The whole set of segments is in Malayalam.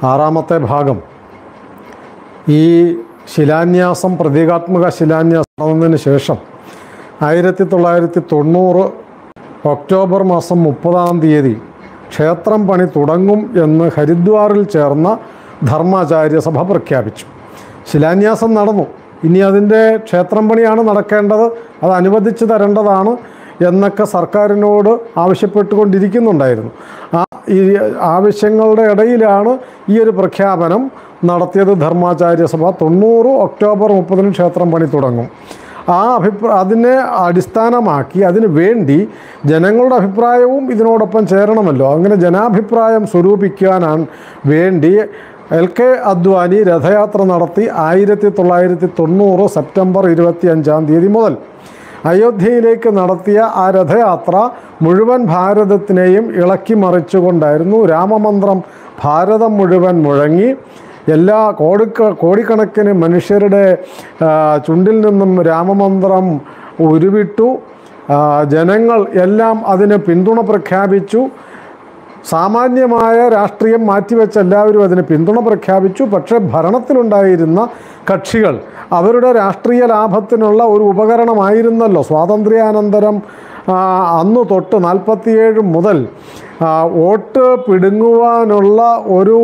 ആറാമത്തെ ഭാഗം ഈ ശിലാന്യാസം, പ്രതീകാത്മക ശിലാന്യാസം നടന്നതിന് ശേഷം 1990 ഒക്ടോബർ മാസം 30 ക്ഷേത്രം പണി തുടങ്ങും എന്ന് ഹരിദ്വാറിൽ ചേർന്ന ധർമാചാര്യ സഭ പ്രഖ്യാപിച്ചു. ശിലാന്യാസം നടന്നു. ഇനി അതിൻ്റെ ക്ഷേത്രം പണിയാണ് നടക്കേണ്ടത്, അത് അനുവദിച്ചു തരേണ്ടതാണ് എന്നൊക്കെ സർക്കാരിനോട് ആവശ്യപ്പെട്ടുകൊണ്ടിരിക്കുന്നുണ്ടായിരുന്നു. ഈ ആവശ്യങ്ങളുടെ ഇടയിലാണ് ഈ ഒരു പ്രഖ്യാപനം നടത്തിയത് ധർമാചാര്യ സഭ. 90 ഒക്ടോബർ 30 ക്ഷേത്രം പണി തുടങ്ങും. അതിനെ അടിസ്ഥാനമാക്കി അതിനു വേണ്ടി ജനങ്ങളുടെ അഭിപ്രായവും ഇതിനോടൊപ്പം ചേരണമല്ലോ. അങ്ങനെ ജനാഭിപ്രായം സ്വരൂപിക്കാനാണ് വേണ്ടി LK അദ്വാനി രഥയാത്ര നടത്തി 1990 സെപ്റ്റംബർ 25 മുതൽ അയോധ്യയിലേക്ക് നടത്തിയ ആ രഥയാത്ര മുഴുവൻ ഭാരതത്തിനെയും ഇളക്കി മറിച്ചുകൊണ്ടായിരുന്നു. രാമമന്ത്രം ഭാരതം മുഴുവൻ മുഴങ്ങി. എല്ലാ കോടിക്കണക്കിന് മനുഷ്യരുടെ ചുണ്ടിൽ നിന്നും രാമമന്ത്രം ഉരുവിട്ടു. ജനങ്ങൾ എല്ലാം അതിന് പിന്തുണ പ്രഖ്യാപിച്ചു. സാമാന്യമായ രാഷ്ട്രീയം മാറ്റിവെച്ച എല്ലാവരും അതിന് പിന്തുണ പ്രഖ്യാപിച്ചു. പക്ഷേ ഭരണത്തിലുണ്ടായിരുന്ന കക്ഷികൾ അവരുടെ രാഷ്ട്രീയ ലാഭത്തിനുള്ള ഒരു ഉപകരണമായിരുന്നല്ലോ സ്വാതന്ത്ര്യാനന്തരം അന്ന് തൊട്ട് 47 മുതൽ വോട്ട് പിടുങ്ങുവാനുള്ള ഒരു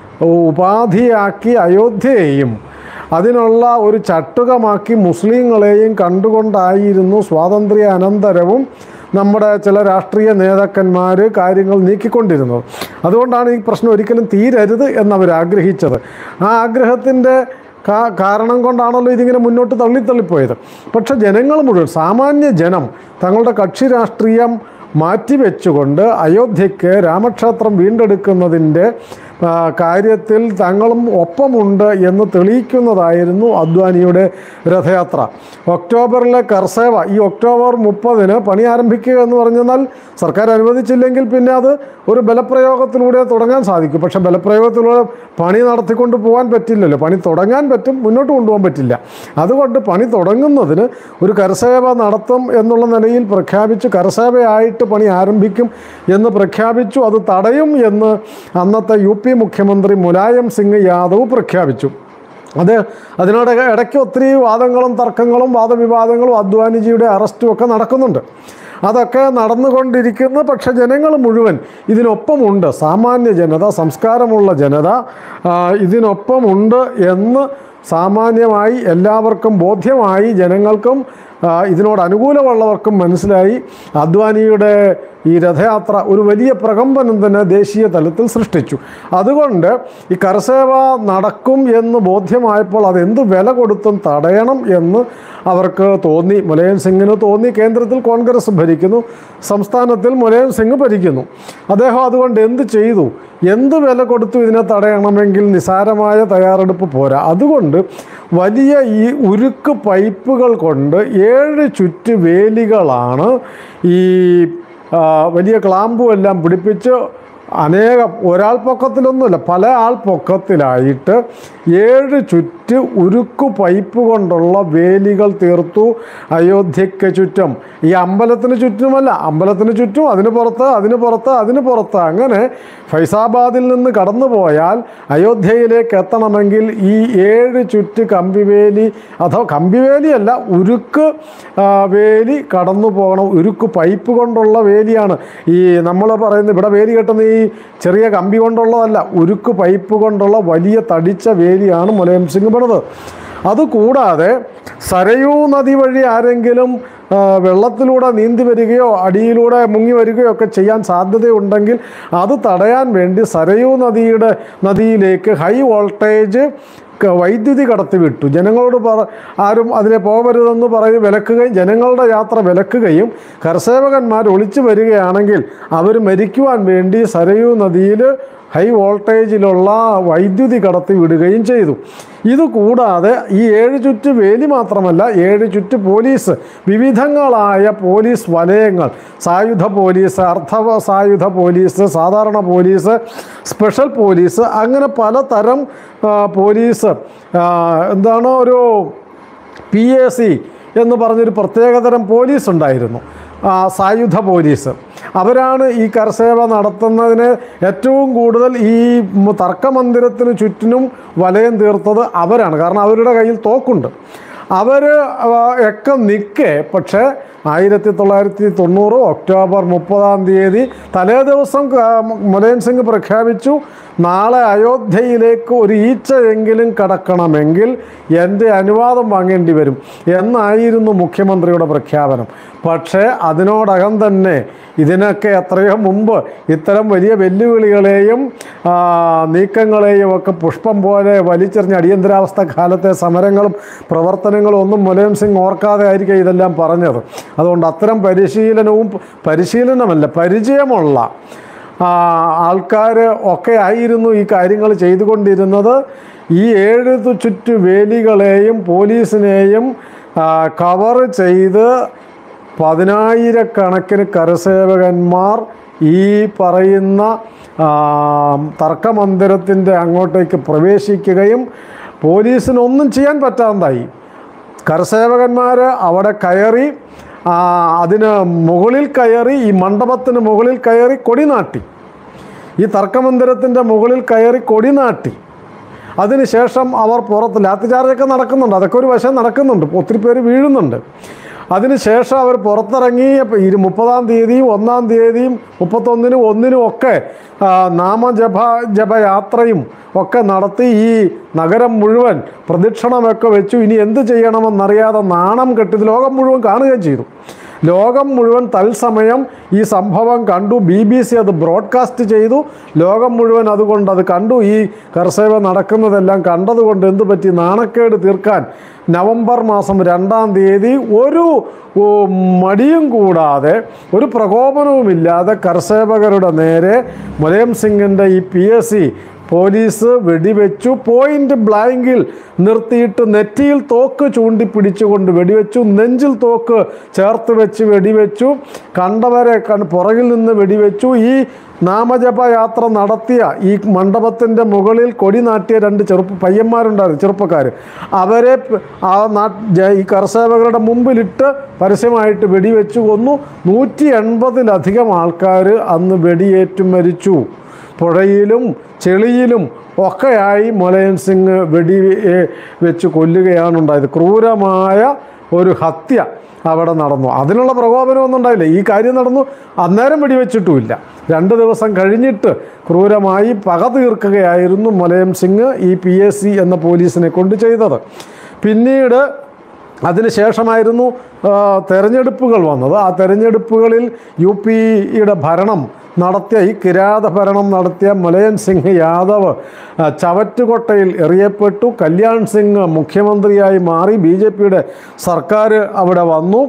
ഉപാധിയാക്കി അയോധ്യയെയും അതിനുള്ള ഒരു ചട്ടുകമാക്കി മുസ്ലിങ്ങളെയും കണ്ടുകൊണ്ടായിരുന്നു സ്വാതന്ത്ര്യ അനന്തരവും നമ്മുടെ ചില രാഷ്ട്രീയ നേതാക്കന്മാർ കാര്യങ്ങൾ നീക്കിക്കൊണ്ടിരുന്നത്. അതുകൊണ്ടാണ് ഈ പ്രശ്നം ഒരിക്കലും തീരരുത് എന്നവർ ആഗ്രഹിച്ചത്. ആ ആഗ്രഹത്തിൻ്റെ കാരണം കൊണ്ടാണല്ലോ ഇതിങ്ങനെ മുന്നോട്ട് തള്ളിപ്പോയത്. പക്ഷെ ജനങ്ങൾ മുഴുവൻ, സാമാന്യ ജനം തങ്ങളുടെ കക്ഷി രാഷ്ട്രീയം മാറ്റിവെച്ചുകൊണ്ട് അയോധ്യയ്ക്ക് രാമക്ഷേത്രം വീണ്ടെടുക്കുന്നതിൻ്റെ കാര്യത്തിൽ തങ്ങളും ഒപ്പമുണ്ട് എന്ന് തെളിയിക്കുന്നതായിരുന്നു അദ്വാനിയുടെ രഥയാത്ര. ഒക്ടോബറിലെ കർസേവ, ഈ ഒക്ടോബർ 30 പണി ആരംഭിക്കുക എന്ന് പറഞ്ഞാൽ സർക്കാർ അനുവദിച്ചില്ലെങ്കിൽ പിന്നെ അത് ഒരു ബലപ്രയോഗത്തിലൂടെ തുടങ്ങാൻ സാധിക്കും. പക്ഷേ ബലപ്രയോഗത്തിലൂടെ പണി നടത്തിക്കൊണ്ട് പോകാൻ പറ്റില്ലല്ലോ. പണി തുടങ്ങാൻ പറ്റും, മുന്നോട്ട് കൊണ്ടുപോകാൻ പറ്റില്ല. അതുകൊണ്ട് പണി തുടങ്ങുന്നതിന് ഒരു കർസേവ നടത്തും എന്നുള്ള നിലയിൽ പ്രഖ്യാപിച്ചു. കർസേവയായിട്ട് പണി ആരംഭിക്കും എന്ന് പ്രഖ്യാപിച്ചു. അത് തടയും എന്ന് അന്നത്തെ UP മുഖ്യമന്ത്രി മുലായം സിംഗ് യാദവ് പ്രഖ്യാപിച്ചു. അതിനോട് ഇടയ്ക്ക് ഒത്തിരി വാദങ്ങളും തർക്കങ്ങളും വാദവിവാദങ്ങളും അദ്വാനിജിയുടെ അറസ്റ്റും ഒക്കെ നടക്കുന്നുണ്ട്. അതൊക്കെ നടന്നുകൊണ്ടിരിക്കുന്നു. പക്ഷെ ജനങ്ങൾ മുഴുവൻ ഇതിനൊപ്പമുണ്ട്. സാമാന്യ ജനത, സംസ്കാരമുള്ള ജനത ഇതിനൊപ്പമുണ്ട് എന്ന് സാമാന്യമായി എല്ലാവർക്കും ബോധ്യമായി. ജനങ്ങൾക്കും ഇതിനോട് അനുകൂലമുള്ളവർക്കും മനസ്സിലായി. അദ്വാനിയുടെ ഈ രഥയാത്ര ഒരു വലിയ പ്രകമ്പനം തന്നെ ദേശീയ തലത്തിൽ സൃഷ്ടിച്ചു. അതുകൊണ്ട് ഈ കർസേവ നടക്കും എന്ന് ബോധ്യമായപ്പോൾ അതെന്ത് വില കൊടുത്തും തടയണം എന്ന് അവർക്ക് തോന്നി. മുലായം സിംഗിന് തോന്നി. കേന്ദ്രത്തിൽ കോൺഗ്രസ് ഭരിക്കുന്നു, സംസ്ഥാനത്തിൽ മുലായം സിംഗ് ഭരിക്കുന്നു. അദ്ദേഹം അതുകൊണ്ട് എന്ത് ചെയ്തു? എന്ത് വില കൊടുത്തു ഇതിനെ തടയണമെങ്കിൽ നിസാരമായ തയ്യാറെടുപ്പ് പോരാ. അതുകൊണ്ട് വലിയ ഈ ഉരുക്ക് പൈപ്പുകൾ കൊണ്ട് 7 ചുറ്റുവേലികളാണ് ഈ വലിയ ക്ലാമ്പും എല്ലാം പിടിപ്പിച്ച് ഒരാൾ പൊക്കത്തിലൊന്നുമില്ല, പല ആൾ പൊക്കത്തിലായിട്ട് 7 ചുറ്റ് ഉരുക്കു പൈപ്പ് കൊണ്ടുള്ള വേലികൾ തീർത്തു അയോധ്യയ്ക്ക് ചുറ്റും. ഈ അമ്പലത്തിന് ചുറ്റുമല്ല, അമ്പലത്തിന് ചുറ്റും, അതിന് പുറത്ത് അങ്ങനെ ഫൈസാബാദിൽ നിന്ന് കടന്നു പോയാൽ അയോധ്യയിലേക്ക് എത്തണമെങ്കിൽ ഈ 7 ചുറ്റ് കമ്പിവേലി, അഥവാ കമ്പിവേലിയല്ല, ഉരുക്ക് വേലി കടന്നു പോകണം. ഉരുക്ക് പൈപ്പ് കൊണ്ടുള്ള വേലിയാണ്. ഈ നമ്മൾ പറയുന്നത് ഇവിടെ വേലി കെട്ടുന്ന ഈ ചെറിയ കമ്പി കൊണ്ടുള്ളതല്ല, ഉരുക്ക് പൈപ്പ് കൊണ്ടുള്ള വലിയ തടിച്ച വേലിയാണ് മുലായം സിംഗ് പണിത്. അതുകൂടാതെ സരയൂ നദി വഴി ആരെങ്കിലും വെള്ളത്തിലൂടെ നീന്തി വരികയോ അടിയിലൂടെ മുങ്ങി വരികയോ ഒക്കെ ചെയ്യാൻ സാധ്യതയുണ്ടെങ്കിൽ അത് തടയാൻ വേണ്ടി സരയൂ നദിയിലേക്ക് ഹൈ വോൾട്ടേജ് വൈദ്യുതി കടത്തിവിട്ടു. ജനങ്ങളോട് ആരും അതിനെ പോകരുതെന്ന് വിലക്കുകയും ജനങ്ങളുടെ യാത്ര വിലക്കുകയും കർസേവകന്മാർ ഒളിച്ചു വരികയാണെങ്കിൽ അവർ മരിക്കുവാൻ വേണ്ടി സരയൂ നദിയിൽ ഹൈ വോൾട്ടേജിലുള്ള വൈദ്യുതി കടത്തി വിടുകയും ചെയ്തു. ഇതുകൂടാതെ ഈ 7 ചുറ്റ് വേലി മാത്രമല്ല, 7 ചുറ്റ് പോലീസ്, വിവിധങ്ങളായ പോലീസ് വലയങ്ങൾ, സായുധ പോലീസ്, അർദ്ധ സായുധ പോലീസ്, സാധാരണ പോലീസ്, സ്പെഷ്യൽ പോലീസ്, അങ്ങനെ പലതരം പോലീസ്, ഒരു PAC എന്ന് പറഞ്ഞൊരു പ്രത്യേകതരം പോലീസ് ഉണ്ടായിരുന്നു, സായുധ പോലീസ്. അവരാണ് ഈ കരസേവ നടത്തുന്നതിന് ഏറ്റവും കൂടുതൽ ഈ തർക്കമന്ദിരത്തിന് ചുറ്റിനും വലയം തീർത്തത് അവരാണ്. കാരണം അവരുടെ കയ്യിൽ തോക്കുണ്ട്. അവർ ഒക്കെ നിൽക്കെ പക്ഷേ 1990 ഒക്ടോബർ 30 തലേ ദിവസം മുലായം സിംഗ് പ്രഖ്യാപിച്ചു, നാളെ അയോധ്യയിലേക്ക് ഒരു ഈച്ചയെങ്കിലും കടക്കണമെങ്കിൽ എൻ്റെ അനുവാദം വാങ്ങേണ്ടി വരും എന്നായിരുന്നു മുഖ്യമന്ത്രിയുടെ പ്രഖ്യാപനം. പക്ഷേ അതിനോടകം തന്നെ ഇതിനൊക്കെ എത്രയോ മുമ്പ് ഇത്തരം വലിയ വെല്ലുവിളികളെയും നീക്കങ്ങളെയും ഒക്കെ പുഷ്പം പോലെ വലിച്ചെറിഞ്ഞ അടിയന്തരാവസ്ഥ കാലത്തെ സമരങ്ങളും പ്രവർത്തനങ്ങളും ഒന്നും മുലായം സിംഗ് ഓർക്കാതെ ആയിരിക്കും ഇതെല്ലാം പറഞ്ഞത്. അതുകൊണ്ട് അത്തരം പരിചയമുള്ള ആൾക്കാർ ഒക്കെ ആയിരുന്നു ഈ കാര്യങ്ങൾ ചെയ്തുകൊണ്ടിരുന്നത്. ഈ 7 ചുറ്റുവേലികളെയും പോലീസിനെയും കവർ ചെയ്ത് 10,000-കണക്കിന് കരസേവകന്മാർ ഈ പറയുന്ന തർക്കമന്ദിരത്തിൻ്റെ അങ്ങോട്ടേക്ക് പ്രവേശിക്കുകയും പോലീസിനൊന്നും ചെയ്യാൻ പറ്റാതായി. കരസേവകന്മാർ അവിടെ കയറി, അതിന് മുകളിൽ കയറി, ഈ മണ്ഡപത്തിന് മുകളിൽ കയറി കൊടിനാട്ടി, ഈ തർക്കമന്ദിരത്തിൻ്റെ മുകളിൽ കയറി കൊടിനാട്ടി. അതിനുശേഷം അവർ പുറത്ത് ലാത്തിചാർജൊക്കെ നടക്കുന്നുണ്ട്, അതൊക്കെ ഒരു വശം നടക്കുന്നുണ്ട്, ഒത്തിരി പേര് വീഴുന്നുണ്ട്. അതിനുശേഷം അവർ പുറത്തിറങ്ങി 30 1 31 ഒക്കെ ജപയാത്രയും ഒക്കെ നടത്തി ഈ നഗരം മുഴുവൻ പ്രദക്ഷിണമൊക്കെ വെച്ചു. ഇനി എന്ത് ചെയ്യണമെന്നറിയാതെ നാണം കെട്ടിത് ലോകം മുഴുവൻ കാണുകയും ചെയ്തു. ലോകം മുഴുവൻ തത്സമയം ഈ സംഭവം കണ്ടു. BBC അത് ബ്രോഡ്കാസ്റ്റ് ചെയ്തു. ലോകം മുഴുവൻ അതുകൊണ്ട് അത് കണ്ടു. ഈ കരസേവ നടക്കുന്നതെല്ലാം കണ്ടതുകൊണ്ട് എന്തു പറ്റി, നാണക്കേട് തീർക്കാൻ നവംബർ 2 ഒരു മടിയും കൂടാതെ ഒരു പ്രകോപനവുമില്ലാതെ കരസേവകരുടെ നേരെ മുലായം സിംഗിൻ്റെ ഈ PSC പോലീസ് വെടിവെച്ചു. പോയിന്റ് ബ്ലാങ്കിൽ നിർത്തിയിട്ട് നെറ്റിയിൽ തോക്ക് ചൂണ്ടിപ്പിടിച്ചുകൊണ്ട് വെടിവെച്ചു, നെഞ്ചിൽ തോക്ക് ചേർത്ത് വെച്ച് വെടിവെച്ചു, കണ്ടവരെ പുറകിൽ നിന്ന് വെടിവെച്ചു. ഈ നാമജപയാത്ര നടത്തിയ ഈ മണ്ഡപത്തിൻ്റെ മുകളിൽ കൊടി നാട്ടിയ 2 പയ്യന്മാരുണ്ടായിരുന്നു, ചെറുപ്പക്കാർ. അവരെ ഈ കരസേവകരുടെ മുമ്പിലിട്ട് പരസ്യമായിട്ട് വെടിവെച്ചു കൊന്നു. 180-ലധികം ആൾക്കാർ അന്ന് വെടിയേറ്റു മരിച്ചു. പുഴയിലും ചെളിയിലും ഒക്കെയായി മുലായം സിംഗ് വെച്ച് കൊല്ലുകയാണ് ഉണ്ടായത്. ക്രൂരമായ ഒരു ഹത്യ അവിടെ നടന്നു. അതിനുള്ള പ്രകോപനമൊന്നും ഉണ്ടായില്ല. ഈ കാര്യം നടന്നു, അന്നേരം വെടിവെച്ചിട്ടുമില്ല. 2 ദിവസം കഴിഞ്ഞിട്ട് ക്രൂരമായി പക തീർക്കുകയായിരുന്നു മുലായം സിംഗ് ഈ PSC എന്ന പോലീസിനെ കൊണ്ട് ചെയ്തത്. പിന്നീട് അതിനുശേഷമായിരുന്നു തെരഞ്ഞെടുപ്പുകൾ വന്നത്. ആ തെരഞ്ഞെടുപ്പുകളിൽ UPയുടെ ഭരണം നടത്തിയ, ഈ കിരാത ഭരണം നടത്തിയ മുലായം സിംഗ് യാദവ് ചവറ്റുകൊട്ടയിൽ എറിയപ്പെട്ടു. കല്യാൺ സിംഗ് മുഖ്യമന്ത്രിയായി മാറി. BJPയുടെ സർക്കാർ അവിടെ വന്നു.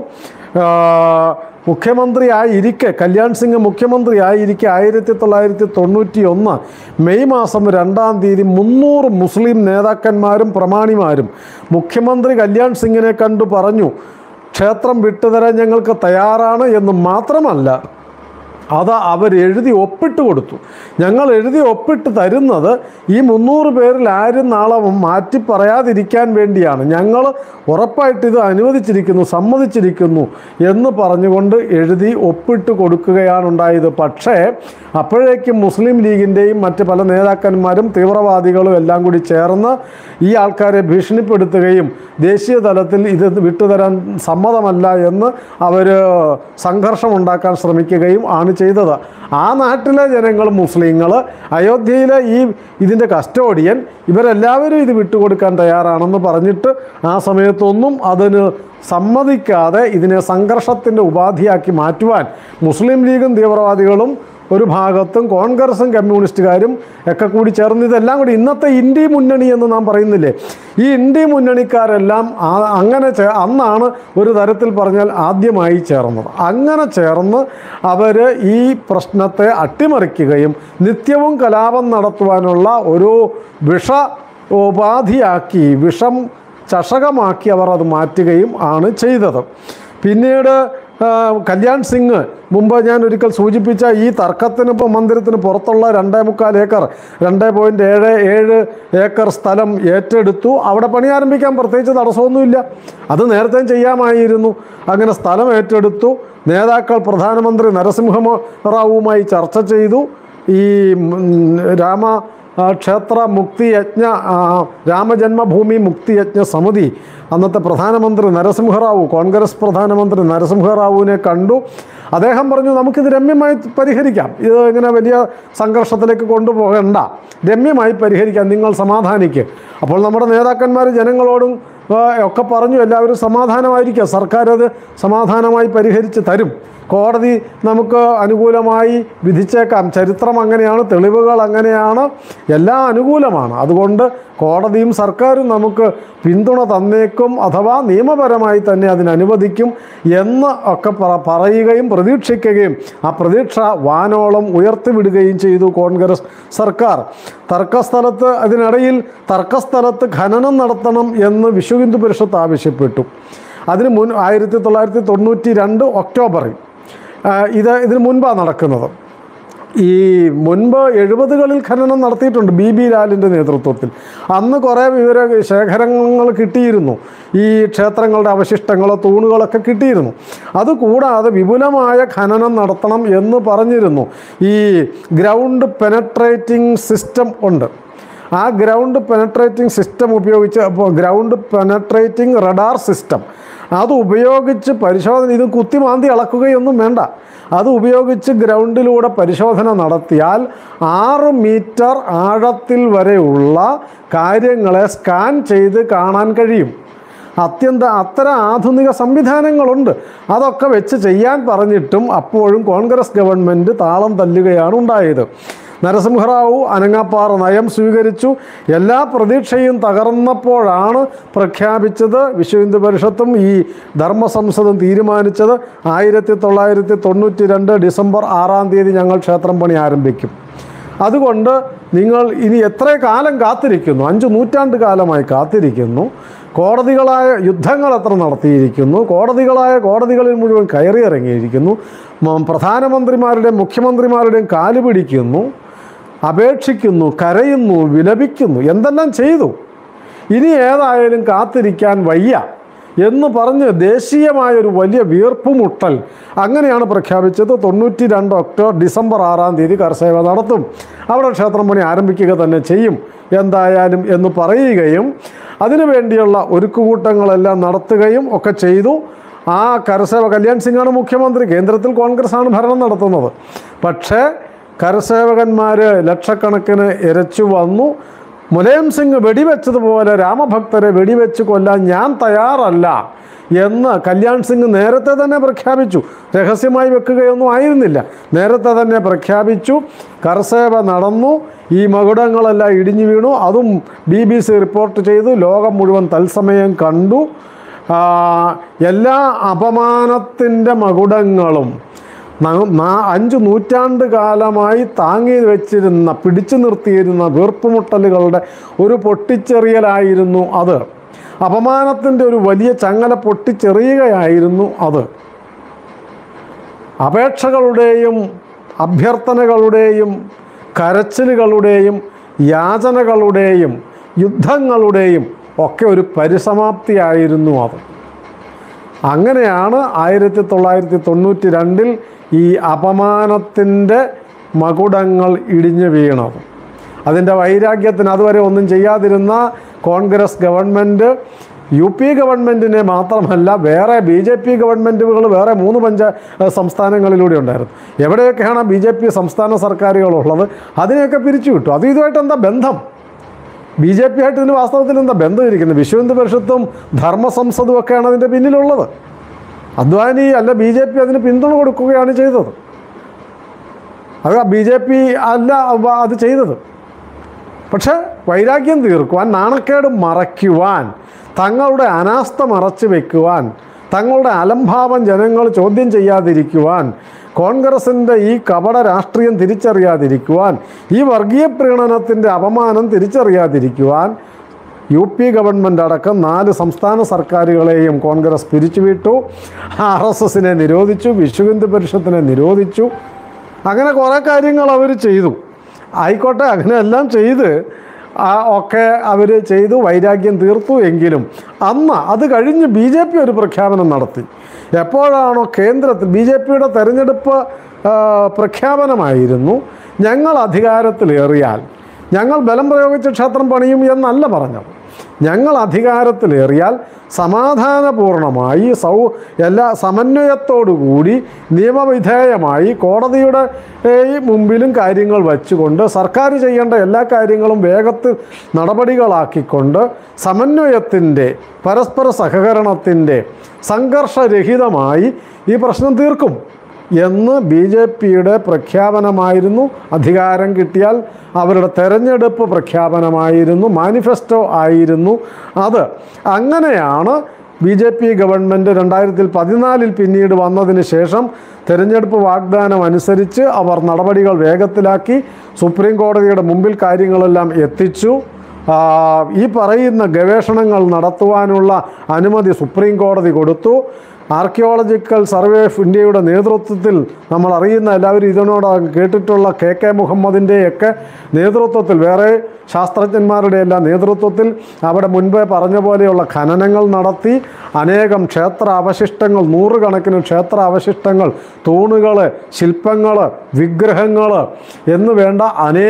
മുഖ്യമന്ത്രിയായിരിക്കെ, കല്യാൺ സിംഗ് മുഖ്യമന്ത്രിയായിരിക്കെ 1991 മെയ് 2 300 മുസ്ലിം നേതാക്കന്മാരും പ്രമാണിമാരും മുഖ്യമന്ത്രി കല്യാൺ സിംഗിനെ കണ്ടു പറഞ്ഞു, ക്ഷേത്രം വിട്ടുതരാൻ ഞങ്ങൾക്ക് തയ്യാറാണ് എന്ന് മാത്രമല്ല, അത് അവരെഴുതി ഒപ്പിട്ട് കൊടുത്തു. ഞങ്ങൾ എഴുതി ഒപ്പിട്ട് തരുന്നത് ഈ 300 പേരിൽ ആരും നാളെ മാറ്റി പറയാതിരിക്കാൻ വേണ്ടിയാണ്. ഞങ്ങൾ ഉറപ്പായിട്ട് ഇത് അനുവദിച്ചിരിക്കുന്നു, സമ്മതിച്ചിരിക്കുന്നു എന്ന് പറഞ്ഞുകൊണ്ട് എഴുതി ഒപ്പിട്ട് കൊടുക്കുകയാണ് ഉണ്ടായത്. പക്ഷേ അപ്പോഴേക്കും മുസ്ലിം ലീഗിൻ്റെയും മറ്റ് പല നേതാക്കന്മാരും തീവ്രവാദികളും എല്ലാം കൂടി ചേർന്ന് ഈ ആൾക്കാരെ ഭീഷണിപ്പെടുത്തുകയും ദേശീയ തലത്തിൽ ഇത് വിട്ടുതരാൻ സമ്മതമല്ല എന്ന് അവർ സംഘർഷമുണ്ടാക്കാൻ ശ്രമിക്കുകയും ആണ് ചെയ്തത്. ആ നാട്ടിലെ ജനങ്ങൾ, മുസ്ലിങ്ങൾ, അയോധ്യയിലെ ഇതിൻ്റെ കസ്റ്റോഡിയൻ, ഇവരെല്ലാവരും ഇത് വിട്ടുകൊടുക്കാൻ തയ്യാറാണെന്ന് പറഞ്ഞിട്ട് ആ സമയത്തൊന്നും അതിന് സമ്മതിക്കാതെ ഇതിനെ സംഘർഷത്തിൻ്റെ ഉപാധിയാക്കി മാറ്റുവാൻ മുസ്ലിം ലീഗും തീവ്രവാദികളും ഒരു ഭാഗത്തും കോൺഗ്രസും കമ്മ്യൂണിസ്റ്റുകാരും ഒക്കെ കൂടി ചേർന്ന് ഇതെല്ലാം കൂടി ഇന്നത്തെ ഇന്ത്യ മുന്നണി എന്ന് നാം പറയുന്നില്ലേ, ഈ ഇന്ത്യ മുന്നണിക്കാരെല്ലാം അന്നാണ് ഒരു തരത്തിൽ പറഞ്ഞാൽ ആദ്യമായി ചേർന്നത്. അങ്ങനെ ചേർന്ന് അവർ ഈ പ്രശ്നത്തെ അട്ടിമറിക്കുകയും നിത്യവും കലാപം നടത്തുവാനുള്ള ഒരു ഉപാധിയാക്കി, ചഷകമാക്കി അവർ അത് മാറ്റുകയും ആണ് ചെയ്തത്. പിന്നീട് കല്യാൺ സിംഗ് മുമ്പ് ഞാൻ ഒരിക്കൽ സൂചിപ്പിച്ച ഈ തർക്കത്തിന് ഇപ്പോൾ മന്ദിരത്തിന് പുറത്തുള്ള 2.25 ഏക്കർ 2.77 ഏക്കർ സ്ഥലം ഏറ്റെടുത്തു. അവിടെ പണി ആരംഭിക്കാൻ പ്രത്യേകിച്ച് തടസ്സമൊന്നുമില്ല. അത് നേരത്തെ ചെയ്യാമായിരുന്നു. അങ്ങനെ സ്ഥലം ഏറ്റെടുത്തു. നേതാക്കൾ പ്രധാനമന്ത്രി നരസിംഹറാവുമായി ചർച്ച ചെയ്തു. ഈ ക്ഷേത്ര മുക്തിയജ്ഞ രാമജന്മഭൂമി മുക്തിയജ്ഞ സമിതി അന്നത്തെ പ്രധാനമന്ത്രി നരസിംഹറാവു, കോൺഗ്രസ് പ്രധാനമന്ത്രി നരസിംഹറാവുവിനെ കണ്ടു. അദ്ദേഹം പറഞ്ഞു, നമുക്കിത് രമ്യമായി പരിഹരിക്കാം, ഇത് ഇങ്ങനെ വലിയ സംഘർഷത്തിലേക്ക് കൊണ്ടുപോകണ്ട, രമ്യമായി പരിഹരിക്കാം, നിങ്ങൾ സമാധാനിക്കുക. അപ്പോൾ നമ്മുടെ നേതാക്കന്മാർ ജനങ്ങളോടും ഒക്കെ പറഞ്ഞു, എല്ലാവരും സമാധാനമായിരിക്കുക, സർക്കാർ അത് സമാധാനമായി പരിഹരിച്ച് തരും, കോടതി നമുക്ക് അനുകൂലമായി വിധിച്ചേക്കാം, ചരിത്രം അങ്ങനെയാണ്, തെളിവുകൾ അങ്ങനെയാണ്, എല്ലാം അനുകൂലമാണ്, അതുകൊണ്ട് കോടതിയും സർക്കാരും നമുക്ക് പിന്തുണ തന്നേക്കും, അഥവാ നിയമപരമായി തന്നെ അതിനനുവദിക്കും എന്ന് ഒക്കെ പറയുകയും പ്രതീക്ഷിക്കുകയും ആ പ്രതീക്ഷ വാനോളം ഉയർത്തിവിടുകയും ചെയ്തു കോൺഗ്രസ് സർക്കാർ. അതിനിടയിൽ തർക്കസ്ഥലത്ത് ഖനനം നടത്തണം എന്ന് വിശ്വ ഹിന്ദു പരിഷത്ത് ആവശ്യപ്പെട്ടു. അതിന് 1992 ഒക്ടോബറിൽ ഇതിന് മുൻപാണ് നടക്കുന്നത്. ഈ മുൻപ് 70കളിൽ ഖനനം നടത്തിയിട്ടുണ്ട് BB ലാലിൻ്റെ നേതൃത്വത്തിൽ. അന്ന് കുറേ ശേഖരങ്ങൾ കിട്ടിയിരുന്നു, ഈ ക്ഷേത്രങ്ങളുടെ അവശിഷ്ടങ്ങളോ തൂണുകളൊക്കെ കിട്ടിയിരുന്നു. അതുകൂടാതെ വിപുലമായ ഖനനം നടത്തണം എന്ന് പറഞ്ഞിരുന്നു. ഈ ഗ്രൗണ്ട് പെനട്രേറ്റിംഗ് സിസ്റ്റം ഉണ്ട്. ആ ഗ്രൗണ്ട് പെനട്രേറ്റിംഗ് സിസ്റ്റം ഉപയോഗിച്ച്, ഗ്രൗണ്ട് പെനട്രേറ്റിംഗ് റഡാർ സിസ്റ്റം അത് ഉപയോഗിച്ച് പരിശോധന, ഇത് കുത്തിമാന്തി അളക്കുകയൊന്നും വേണ്ട, അത് ഉപയോഗിച്ച് ഗ്രൗണ്ടിലൂടെ പരിശോധന നടത്തിയാൽ 6 മീറ്റർ ആഴത്തിൽ വരെയുള്ള കാര്യങ്ങളെ സ്കാൻ ചെയ്ത് കാണാൻ കഴിയും. അത്തരം ആധുനിക സംവിധാനങ്ങളുണ്ട്. അതൊക്കെ വെച്ച് ചെയ്യാൻ പറഞ്ഞിട്ടും അപ്പോഴും കോൺഗ്രസ് ഗവൺമെൻറ് താളം തല്ലുകയാണ് ഉണ്ടായത്. നരസിംഹറാവു അനങ്ങാപ്പാറ നയം സ്വീകരിച്ചു. എല്ലാ പ്രതീക്ഷയും തകർന്നപ്പോഴാണ് പ്രഖ്യാപിച്ചത്, വിശ്വ ഹിന്ദു പരിഷത്തും ഈ ധർമ്മസംസദും തീരുമാനിച്ചത് 1992 ഡിസംബർ 6-ാം തീയതി ഞങ്ങൾ ക്ഷേത്രം പണി ആരംഭിക്കും. അതുകൊണ്ട് നിങ്ങൾ ഇനി എത്ര കാലം കാത്തിരിക്കുന്നു? 5 നൂറ്റാണ്ട് കാലമായി കാത്തിരിക്കുന്നു. കോടതികളായ യുദ്ധങ്ങൾ എത്ര നടത്തിയിരിക്കുന്നു, കോടതികളിൽ മുഴുവൻ കയറിയിറങ്ങിയിരിക്കുന്നു, പ്രധാനമന്ത്രിമാരുടെയും മുഖ്യമന്ത്രിമാരുടെയും കാല് പിടിക്കുന്നു, അപേക്ഷിക്കുന്നു, കരയുന്നു, വിലപിക്കുന്നു, എന്തെല്ലാം ചെയ്തു. ഇനി ഏതായാലും കാത്തിരിക്കാൻ വയ്യ എന്ന് പറഞ്ഞ് ദേശീയമായൊരു വലിയ വീർപ്പുമുട്ടൽ അങ്ങനെയാണ് പ്രഖ്യാപിച്ചത്. 92 ഡിസംബർ 6-ാം തീയതി കരസേവ നടത്തും, അവിടെ ക്ഷേത്രം പണി ആരംഭിക്കുക തന്നെ ചെയ്യും എന്തായാലും എന്ന് പറയുകയും അതിനുവേണ്ടിയുള്ള ഒരുക്കുകൂട്ടങ്ങളെല്ലാം നടത്തുകയും ഒക്കെ ചെയ്തു. ആ കരസേവ, കല്യാൺ സിംഗാണ് മുഖ്യമന്ത്രി, കേന്ദ്രത്തിൽ കോൺഗ്രസ്സാണ് ഭരണം നടത്തുന്നത്. പക്ഷേ കരസേവകന്മാർ ലക്ഷക്കണക്കിന് ഇരച്ചു വന്നു. മുലായം സിംഗ് വെടിവെച്ചതുപോലെ രാമഭക്തരെ വെടിവെച്ച് കൊല്ലാൻ ഞാൻ തയ്യാറല്ല എന്ന് കല്യാൺ സിംഗ് നേരത്തെ തന്നെ പ്രഖ്യാപിച്ചു. രഹസ്യമായി വെക്കുകയൊന്നും ആയിരുന്നില്ല, നേരത്തെ തന്നെ പ്രഖ്യാപിച്ചു. കരസേവ നടന്നു, ഈ മകുടങ്ങളെല്ലാം ഇടിഞ്ഞു വീണു. അതും BBC റിപ്പോർട്ട് ചെയ്തു, ലോകം മുഴുവൻ തത്സമയം കണ്ടു. എല്ലാ അപമാനത്തിൻ്റെ മകുടങ്ങളും 5 നൂറ്റാണ്ട് കാലമായി താങ്ങി വെച്ചിരുന്ന, പിടിച്ചു നിർത്തിയിരുന്ന വീർപ്പുമുട്ടലുകളുടെ ഒരു പൊട്ടിച്ചെറിയലായിരുന്നു അത്. അപമാനത്തിൻ്റെ ഒരു വലിയ ചങ്ങല പൊട്ടിച്ചെറിയുകയായിരുന്നു അത്. അപേക്ഷകളുടെയും അഭ്യർത്ഥനകളുടെയും കരച്ചിലുകളുടെയും യാചനകളുടെയും യുദ്ധങ്ങളുടെയും ഒക്കെ ഒരു പരിസമാപ്തിയായിരുന്നു അത്. അങ്ങനെയാണ് 1992 ഈ അപമാനത്തിൻ്റെ മകുടങ്ങൾ ഇടിഞ്ഞു വീണത്. അതിൻ്റെ വൈരാഗ്യത്തിന് അതുവരെ ഒന്നും ചെയ്യാതിരുന്ന കോൺഗ്രസ് ഗവൺമെൻറ് UP ഗവൺമെൻറ്റിനെ മാത്രമല്ല, വേറെ BJP ഗവൺമെൻറ്റുകൾ വേറെ 3 സംസ്ഥാനങ്ങളിലൂടെ ഉണ്ടായിരുന്നു. എവിടെയൊക്കെയാണ് BJP സംസ്ഥാന സർക്കാരുകളുള്ളത് അതിനെയൊക്കെ പിരിച്ചുവിട്ടു. ഇതുമായിട്ട് എന്താ ബന്ധം? BJP ആയിട്ട് ഇതിന് വാസ്തവത്തിൽ എന്താ ബന്ധം ഇരിക്കുന്നത്? വിശ്വ ഹിന്ദു പരിഷത്തും ധർമ്മസംസദും ഒക്കെയാണ് അതിൻ്റെ പിന്നിലുള്ളത്. അദ്വാനി അല്ല, BJP അതിന് പിന്തുണ കൊടുക്കുകയാണ് ചെയ്തത്. അത് BJP അല്ല അത് ചെയ്തത്. പക്ഷേ വൈരാഗ്യം തീർക്കുവാൻ, നാണക്കേട് മറയ്ക്കുവാൻ, തങ്ങളുടെ അനാസ്ഥ മറച്ചു വയ്ക്കുവാൻ, തങ്ങളുടെ അലംഭാവം ജനങ്ങൾ ചോദ്യം ചെയ്യാതിരിക്കുവാൻ, കോൺഗ്രസിൻ്റെ ഈ കപട രാഷ്ട്രീയം തിരിച്ചറിയാതിരിക്കുവാൻ, ഈ വർഗീയ പ്രീണനത്തിൻ്റെ അപമാനം തിരിച്ചറിയാതിരിക്കുവാൻ UP ഗവൺമെൻറ് അടക്കം 4 സംസ്ഥാന സർക്കാരുകളെയും കോൺഗ്രസ് പിരിച്ചുവിട്ടു. RSSനെ നിരോധിച്ചു, വിശ്വ ഹിന്ദു പരിഷത്തിനെ നിരോധിച്ചു. അങ്ങനെ കുറേ കാര്യങ്ങൾ അവർ ചെയ്തു. ആയിക്കോട്ടെ, അങ്ങനെയെല്ലാം ചെയ്ത് ഒക്കെ അവർ ചെയ്തു, വൈരാഗ്യം തീർത്തു. എങ്കിലും അന്ന് അത് കഴിഞ്ഞ് BJP ഒരു പ്രഖ്യാപനം നടത്തി. എപ്പോഴാണോ കേന്ദ്രത്തിൽ BJPയുടെ തെരഞ്ഞെടുപ്പ് പ്രഖ്യാപനമായിരുന്നു, ഞങ്ങൾ അധികാരത്തിലേറിയാൽ ഞങ്ങൾ ബലം പ്രയോഗിച്ച് ക്ഷേത്രം പണിയും എന്നല്ല പറഞ്ഞത്. ഞങ്ങൾ അധികാരത്തിലേറിയാൽ സമാധാനപൂർണമായി എല്ലാ സമന്വയത്തോടുകൂടി നിയമവിധേയമായി കോടതിയുടെ മുമ്പിലും കാര്യങ്ങൾ വച്ചുകൊണ്ട് സർക്കാർ ചെയ്യേണ്ട എല്ലാ കാര്യങ്ങളും വേഗത്തിൽ നടപടികളാക്കിക്കൊണ്ട് സമന്വയത്തിൻ്റെ, പരസ്പര സഹകരണത്തിൻ്റെ, സംഘർഷരഹിതമായി ഈ പ്രശ്നം തീർക്കും എന്ന് BJPയുടെ പ്രഖ്യാപനമായിരുന്നു. അധികാരം കിട്ടിയാൽ അവരുടെ തെരഞ്ഞെടുപ്പ് പ്രഖ്യാപനമായിരുന്നു, മാനിഫെസ്റ്റോ ആയിരുന്നു അത്. അങ്ങനെയാണ് BJP ഗവൺമെൻറ് 2014 പിന്നീട് വന്നതിന് ശേഷം തെരഞ്ഞെടുപ്പ് വാഗ്ദാനം അനുസരിച്ച് അവർ നടപടികൾ വേഗത്തിലാക്കി സുപ്രീം കോടതിയുടെ മുമ്പിൽ കാര്യങ്ങളെല്ലാം എത്തിച്ചു. ഈ പറയുന്ന ഗവേഷണങ്ങൾ നടത്തുവാനുള്ള അനുമതി സുപ്രീം കോടതി കൊടുത്തു. ആർക്കിയോളജിക്കൽ സർവേ ഓഫ് ഇന്ത്യയുടെ നേതൃത്വത്തിൽ, നമ്മൾ അറിയുന്ന എല്ലാവരും ഇതിനോട് കേട്ടിട്ടുള്ള KK മുഹമ്മദിൻ്റെയൊക്കെ നേതൃത്വത്തിൽ, വേറെ ശാസ്ത്രജ്ഞന്മാരുടെ എല്ലാം നേതൃത്വത്തിൽ അവിടെ മുൻപേ പറഞ്ഞ പോലെയുള്ള ഖനനങ്ങൾ നടത്തി അനേകം ക്ഷേത്ര അവശിഷ്ടങ്ങൾ, 100 കണക്കിന് ക്ഷേത്ര അവശിഷ്ടങ്ങൾ, തൂണുകൾ, ശില്പങ്ങൾ, വിഗ്രഹങ്ങൾ എന്ന് വേണ്ട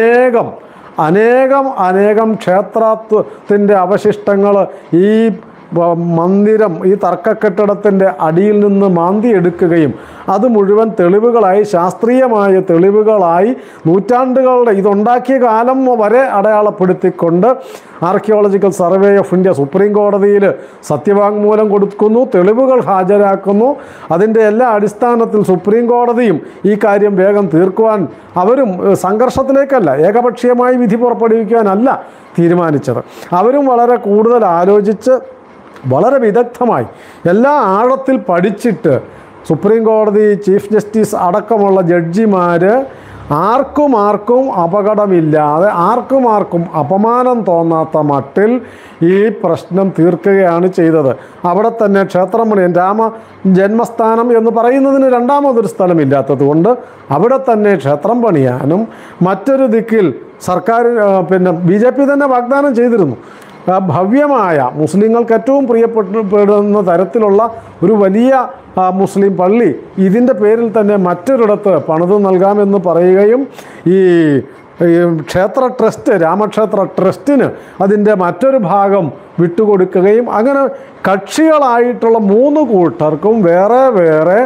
അനേകം ക്ഷേത്രത്തിൻ്റെ അവശിഷ്ടങ്ങൾ ഈ മന്ദിരം, ഈ തർക്കക്കെട്ടിടത്തിൻ്റെ അടിയിൽ നിന്ന് മാന്തിയെടുക്കുകയും അത് മുഴുവൻ തെളിവുകളായി, ശാസ്ത്രീയമായ തെളിവുകളായി, നൂറ്റാണ്ടുകളുടെ ഇതുണ്ടാക്കിയ കാലം വരെ അടയാളപ്പെടുത്തിക്കൊണ്ട് Archaeological Survey of India Supreme കോടതിയിൽ സത്യവാങ്മൂലം കൊടുക്കുന്നു, തെളിവുകൾ ഹാജരാക്കുന്നു. അതിൻ്റെ എല്ലാ അടിസ്ഥാനത്തിൽ സുപ്രീം കോടതിയും ഈ കാര്യം വേഗം തീർക്കുവാൻ, അവരും സംഘർഷത്തിലേക്കല്ല, ഏകപക്ഷീയമായി വിധി പുറപ്പെടുവിക്കാനല്ല തീരുമാനിച്ചത്. അവരും വളരെ കൂടുതൽ ആലോചിച്ച് വളരെ വിദഗ്ധമായി എല്ലാ ആഴത്തിൽ പഠിച്ചിട്ട് സുപ്രീം കോടതി ചീഫ് ജസ്റ്റിസ് അടക്കമുള്ള ജഡ്ജിമാർ ആർക്കും അപകടമില്ലാതെ, ആർക്കും അപമാനം തോന്നാത്ത മട്ടിൽ ഈ പ്രശ്നം തീർക്കുകയാണ് ചെയ്തത്. അവിടെ തന്നെ ക്ഷേത്രം പണിയാൻ, രാമ ജന്മസ്ഥാനം എന്ന് പറയുന്നതിന് രണ്ടാമതൊരു സ്ഥലമില്ലാത്തത് കൊണ്ട് അവിടെ തന്നെ ക്ഷേത്രം പണിയാനും മറ്റൊരു ദിക്കിൽ സർക്കാർ BJP തന്നെ വാഗ്ദാനം ചെയ്തിരുന്നു. ഭവ്യമായ, മുസ്ലിങ്ങൾക്ക് ഏറ്റവും പ്രിയപ്പെടുന്ന തരത്തിലുള്ള ഒരു വലിയ മുസ്ലിം പള്ളി ഇതിൻ്റെ പേരിൽ തന്നെ മറ്റൊരിടത്ത് പണിത് നൽകാമെന്ന് പറയുകയും ഈ ക്ഷേത്ര ട്രസ്റ്റ്, രാമക്ഷേത്ര ട്രസ്റ്റിന് അതിൻ്റെ മറ്റൊരു ഭാഗം വിട്ടുകൊടുക്കുകയും അങ്ങനെ കക്ഷികളായിട്ടുള്ള 3 കൂട്ടർക്കും വേറെ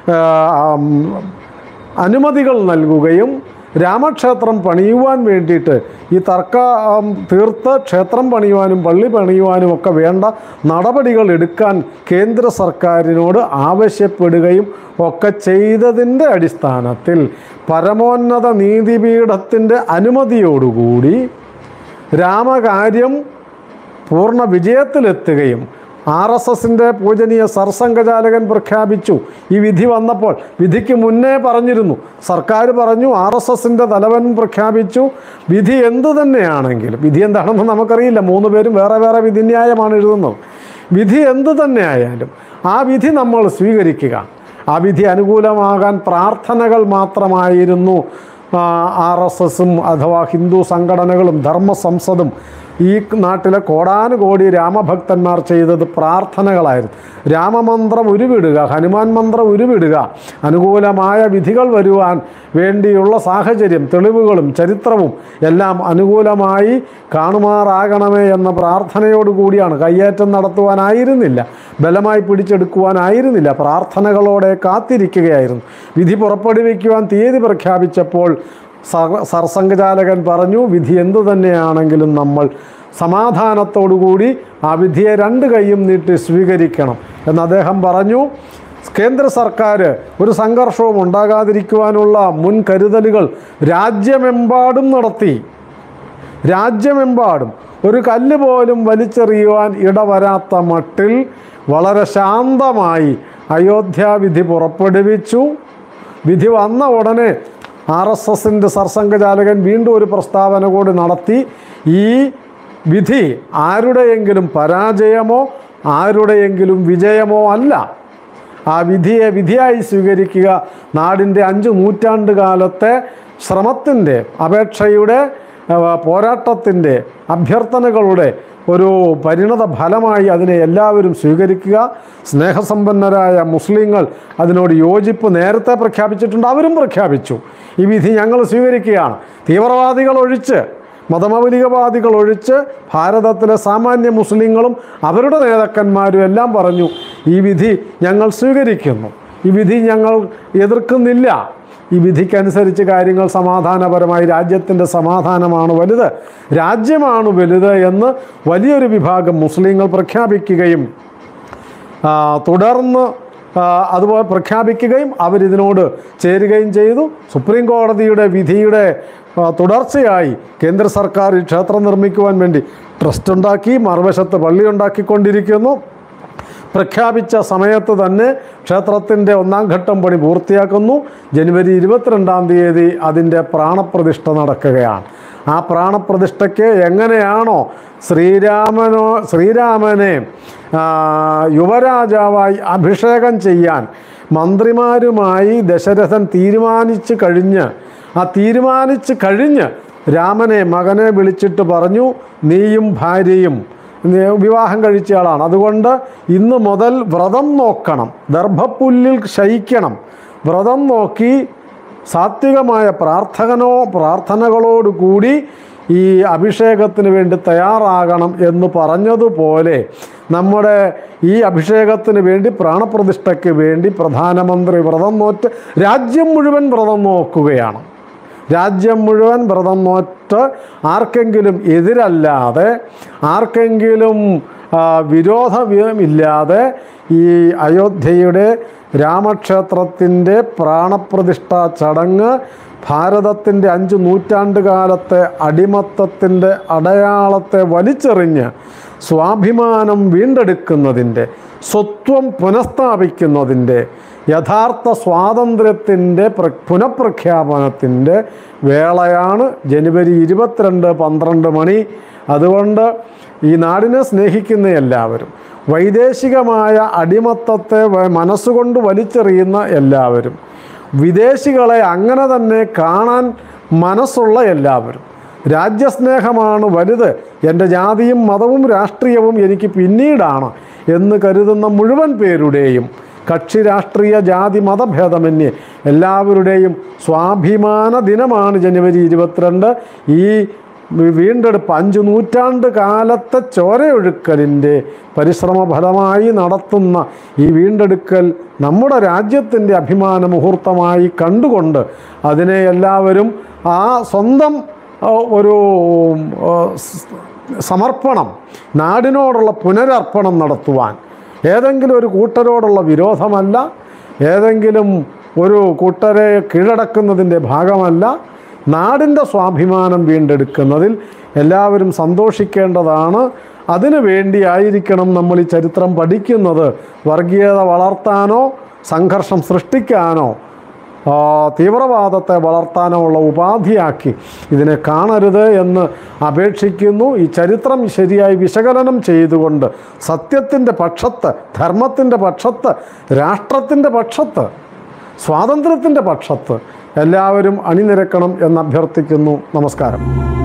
അനുമതികൾ നൽകുകയും രാമക്ഷേത്രം പണിയുവാൻ വേണ്ടിയിട്ട് ഈ തർക്കം തീർത്ത് ക്ഷേത്രം പണിയുവാനും പള്ളി പണിയുവാനും ഒക്കെ വേണ്ട നടപടികൾ എടുക്കാൻ കേന്ദ്ര സർക്കാരിനോട് ആവശ്യപ്പെടുകയും ഒക്കെ ചെയ്തതിൻ്റെ അടിസ്ഥാനത്തിൽ പരമോന്നത നീതിപീഠത്തിൻ്റെ അനുമതിയോടുകൂടി രാമകാര്യം പൂർണ്ണ വിജയത്തിലെത്തുകയും RSSൻ്റെ പൂജനീയ സർസംഘചാലകൻ പ്രഖ്യാപിച്ചു. ഈ വിധി വന്നപ്പോൾ, വിധിക്ക് മുന്നേ പറഞ്ഞിരുന്നു, സർക്കാർ പറഞ്ഞു, RSSൻ്റെ തലവൻ പ്രഖ്യാപിച്ചു, വിധി എന്തു തന്നെയാണെങ്കിലും, വിധി എന്താണെന്ന് നമുക്കറിയില്ല, 3 പേരും വേറെ വിധിന്യായമാണ് എഴുതുന്നത്. വിധി എന്തു തന്നെയായാലും ആ വിധി നമ്മൾ സ്വീകരിക്കുക. ആ വിധി അനുകൂലമാകാൻ പ്രാർത്ഥനകൾ മാത്രമായിരുന്നു RSSും അഥവാ ഹിന്ദു സംഘടനകളും ധർമ്മ സംസദും ഈ നാട്ടിലെ കോടാനുകോടി രാമഭക്തന്മാർ ചെയ്തത് പ്രാർത്ഥനകളായിരുന്നു. രാമമന്ത്രം ഉരുവിടുക, ഹനുമാൻ മന്ത്രം ഉരുവിടുക, അനുകൂലമായ വിധികൾ വരുവാൻ വേണ്ടിയുള്ള സാഹചര്യം, തെളിവുകളും ചരിത്രവും എല്ലാം അനുകൂലമായി കാണുമാറാകണമേ എന്ന പ്രാർത്ഥനയോടുകൂടിയാണ്. കയ്യേറ്റം നടത്തുവാനായിരുന്നില്ല, ബലമായി പിടിച്ചെടുക്കുവാനായിരുന്നില്ല, പ്രാർത്ഥനകളോടെ കാത്തിരിക്കുകയായിരുന്നു. വിധി പുറപ്പെടുവിക്കുവാൻ തീയതി പ്രഖ്യാപിച്ചപ്പോൾ സർസംഘചാലകൻ പറഞ്ഞു, വിധി എന്തു തന്നെയാണെങ്കിലും നമ്മൾ സമാധാനത്തോടുകൂടി ആ വിധിയെ 2 കൈയും നീട്ടി സ്വീകരിക്കണം എന്ന് അദ്ദേഹം പറഞ്ഞു. കേന്ദ്ര സർക്കാർ ഒരു സംഘർഷവും ഉണ്ടാകാതിരിക്കുവാനുള്ള മുൻകരുതലുകൾ രാജ്യമെമ്പാടും നടത്തി. രാജ്യമെമ്പാടും ഒരു കല്ല് പോലും വലിച്ചെറിയുവാൻ ഇടവരാത്ത മട്ടിൽ വളരെ ശാന്തമായി അയോധ്യാവിധി പുറപ്പെടുവിച്ചു. വിധി വന്ന ഉടനെ RSSൻ്റെ സർസംഘചാലകൻ വീണ്ടും ഒരു പ്രസ്താവന കൂടി നടത്തി. ഈ വിധി ആരുടെയെങ്കിലും പരാജയമോ ആരുടെയെങ്കിലും വിജയമോ അല്ല. ആ വിധിയെ വിധിയായി സ്വീകരിക്കുക നാടിൻ്റെ 5 നൂറ്റാണ്ട് കാലത്തെ ശ്രമത്തിൻ്റെ, അപേക്ഷയുടെ, പോരാട്ടത്തിൻ്റെ, അഭ്യർത്ഥനകളുടെ ഒരു പരിണത ഫലമായി അതിനെ എല്ലാവരും സ്വീകരിക്കുക. സ്നേഹസമ്പന്നരായ മുസ്ലിങ്ങൾ അതിനോട് യോജിപ്പ് നേരത്തെ പ്രഖ്യാപിച്ചിട്ടുണ്ട്, അവരും പ്രഖ്യാപിച്ചു. ഈ വിധി ഞങ്ങൾ സ്വീകരിക്കുകയാണ്. തീവ്രവാദികൾ ഒഴിച്ച്, മതമൗലികവാദികൾ ഒഴിച്ച് ഭാരതത്തിലെ സാമാന്യ മുസ്ലിങ്ങളും അവരുടെ നേതാക്കന്മാരും എല്ലാം പറഞ്ഞു, ഈ വിധി ഞങ്ങൾ സ്വീകരിക്കുന്നു, ഈ വിധി ഞങ്ങൾ എതിർക്കുന്നില്ല. ഈ വിധിക്കനുസരിച്ച് കാര്യങ്ങൾ സമാധാനപരമായി, രാജ്യത്തിൻ്റെ സമാധാനമാണ് വലുത്, രാജ്യമാണ് വലുത് എന്ന് വലിയൊരു വിഭാഗം മുസ്ലിങ്ങൾ പ്രഖ്യാപിക്കുകയും തുടർന്ന് അതുപോലെ പ്രഖ്യാപിക്കുകയും അവരിതിനോട് ചേരുകയും ചെയ്തു. സുപ്രീം കോടതിയുടെ വിധിയുടെ തുടർച്ചയായി കേന്ദ്ര സർക്കാർ ഈ ക്ഷേത്രം നിർമ്മിക്കുവാൻ വേണ്ടി ട്രസ്റ്റ് ഉണ്ടാക്കി, മറുവശത്ത് പള്ളി ഉണ്ടാക്കിക്കൊണ്ടിരിക്കുന്നു. പ്രഖ്യാപിച്ച സമയത്ത് തന്നെ ക്ഷേത്രത്തിൻ്റെ 1-ാം ഘട്ടം പണി പൂർത്തിയാക്കുന്നു. ജനുവരി 22-ാം തീയതി അതിൻ്റെ പ്രാണപ്രതിഷ്ഠ നടക്കുകയാണ്. ആ പ്രാണപ്രതിഷ്ഠയ്ക്ക് എങ്ങനെയാണോ ശ്രീരാമനെ യുവരാജാവായി അഭിഷേകം ചെയ്യാൻ മന്ത്രിമാരുമായി ദശരഥൻ തീരുമാനിച്ച് കഴിഞ്ഞ് രാമനെ, മകനെ വിളിച്ചിട്ട് പറഞ്ഞു, നീയും ഭാര്യയും വിവാഹം കഴിച്ചയാളാണ്, അതുകൊണ്ട് ഇന്ന് മുതൽ വ്രതം നോക്കണം, ദർഭപ്പുല്ലിൽ ശയിക്കണം, വ്രതം നോക്കി സാത്വികമായ പ്രാർത്ഥനകളോടുകൂടി ഈ അഭിഷേകത്തിന് വേണ്ടി തയ്യാറാകണം എന്ന് പറഞ്ഞതുപോലെ നമ്മുടെ ഈ അഭിഷേകത്തിന് വേണ്ടി, പ്രാണപ്രതിഷ്ഠയ്ക്ക് വേണ്ടി പ്രധാനമന്ത്രി വ്രതം നോറ്റ് രാജ്യം മുഴുവൻ വ്രതം നോക്കുകയാണ്. രാജ്യം മുഴുവൻ വ്രതം നോറ്റ് ആർക്കെങ്കിലും എതിരല്ലാതെ, ആർക്കെങ്കിലും വിരോധമില്ലാതെ ഈ അയോധ്യയുടെ രാമക്ഷേത്രത്തിൻ്റെ പ്രാണപ്രതിഷ്ഠാ ചടങ്ങ് ഭാരതത്തിൻ്റെ 5 നൂറ്റാണ്ട് കാലത്തെ അടിമത്തത്തിൻ്റെ അടയാളത്തെ വലിച്ചെറിഞ്ഞ് സ്വാഭിമാനം വീണ്ടെടുക്കുന്നതിൻ്റെ, സ്വത്വം പുനഃസ്ഥാപിക്കുന്നതിൻ്റെ, യഥാർത്ഥ സ്വാതന്ത്ര്യത്തിൻ്റെ പുനഃപ്രഖ്യാപനത്തിൻ്റെ വേളയാണ് ജനുവരി 22, 12 മണി. അതുകൊണ്ട് ഈ നാടിനെ സ്നേഹിക്കുന്ന എല്ലാവരും, വൈദേശികമായ അടിമത്തത്തെ മനസ്സുകൊണ്ട് വലിച്ചെറിയുന്ന എല്ലാവരും, വിദേശികളെ അങ്ങനെ തന്നെ കാണാൻ മനസ്സുള്ള എല്ലാവരും, രാജ്യസ്നേഹമാണ് വലുത്, എൻ്റെ ജാതിയും മതവും രാഷ്ട്രീയവും എനിക്ക് പിന്നീടാണ് എന്ന് കരുതുന്ന മുഴുവൻ പേരുടെയും, കക്ഷി രാഷ്ട്രീയ ജാതി മതഭേദമന്യേ എല്ലാവരുടെയും സ്വാഭിമാന ദിനമാണ് ജനുവരി 22. ഈ വീണ്ടെടുപ്പ് 5 നൂറ്റാണ്ട് കാലത്തെ ചോരയൊഴുക്കലിൻ്റെ പരിശ്രമഫലമായി നടത്തുന്ന ഈ വീണ്ടെടുക്കൽ നമ്മുടെ രാജ്യത്തിൻ്റെ അഭിമാന മുഹൂർത്തമായി കണ്ടുകൊണ്ട് അതിനെ എല്ലാവരും ആ സ്വന്തം ഒരു സമർപ്പണം, നാടിനോടുള്ള പുനരർപ്പണം നടത്തുവാൻ, ഏതെങ്കിലും ഒരു കൂട്ടരോടുള്ള വിരോധമല്ല, ഏതെങ്കിലും ഒരു കൂട്ടരെ കീഴടക്കുന്നതിൻ്റെ ഭാഗമല്ല, നാടിൻ്റെ സ്വാഭിമാനം വീണ്ടെടുക്കുന്നതിൽ എല്ലാവരും സന്തോഷിക്കേണ്ടതാണ്. അതിനു വേണ്ടിയായിരിക്കണം നമ്മൾ ഈ ചരിത്രം പഠിക്കുന്നത്. വർഗീയത വളർത്താനോ സംഘർഷം സൃഷ്ടിക്കാനോ തീവ്രവാദത്തെ വളർത്താനോ ഉള്ള ഉപാധിയാക്കി ഇതിനെ കാണരുത് എന്ന് അപേക്ഷിക്കുന്നു. ഈ ചരിത്രം ശരിയായി വിശകലനം ചെയ്തുകൊണ്ട് സത്യത്തിൻ്റെ പക്ഷത്ത്, ധർമ്മത്തിൻ്റെ പക്ഷത്ത്, രാഷ്ട്രത്തിൻ്റെ പക്ഷത്ത്, സ്വാതന്ത്ര്യത്തിൻ്റെ പക്ഷത്ത് എല്ലാവരും അണിനിരക്കണം എന്ന് അഭ്യർത്ഥിക്കുന്നു. നമസ്കാരം.